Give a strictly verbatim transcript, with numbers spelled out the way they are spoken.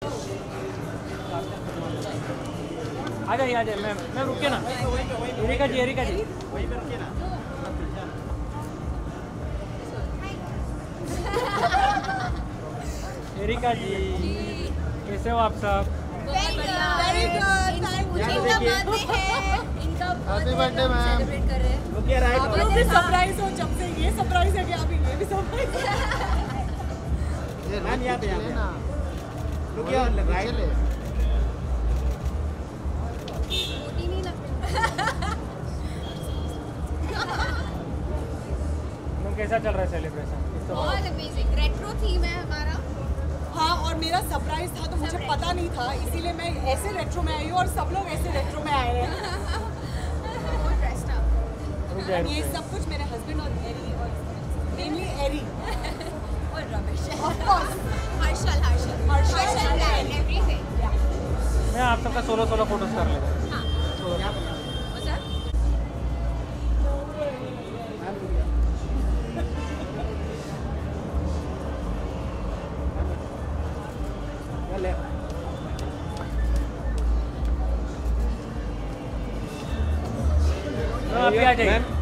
आ जाइए आ जाइए ma'am ma'am रुकिए ना। एरिका जी एरिका जी वहीं पे रुकिए ना। एरिका जी कैसे हो आप सब? Very good. इनका बर्थडे है, इनका बर्थडे सेलिब्रेट कर रहे हैं। रुकिए राइट आप लोग भी सरप्राइज हो, जब से ये सरप्राइज है कि अभी ये भी सरप्राइज है। मैम यहाँ पे यहाँ पे रुकिए राइट। मोटी नहीं लगती। कैसा चल रहा है सेलिब्रेशन? बहुत अमेजिंग रेट्रो थीम है हमारा। हाँ, और मेरा सरप्राइज था तो मुझे पता नहीं था, इसीलिए मैं ऐसे रेट्रो में आई हूँ और सब लोग ऐसे रेट्रो में आए हैं। बहुत ड्रेस्ड अप। ये सब कुछ मेरे हस्बैंड और एरी और मेनली एरी और Ramesh of course Harshal Harshal Harshal and everything. मैं आप सबका सोलो सोलो फोटोज कर लेता हाँ what's that? आप भी आ जाइए।